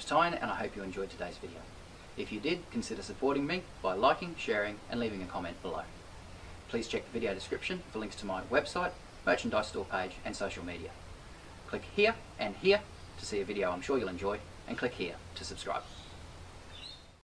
name's Tyne and I hope you enjoyed today's video. If you did, consider supporting me by liking, sharing and leaving a comment below. Please check the video description for links to my website, merchandise store page and social media. Click here and here to see a video I'm sure you'll enjoy, and click here to subscribe.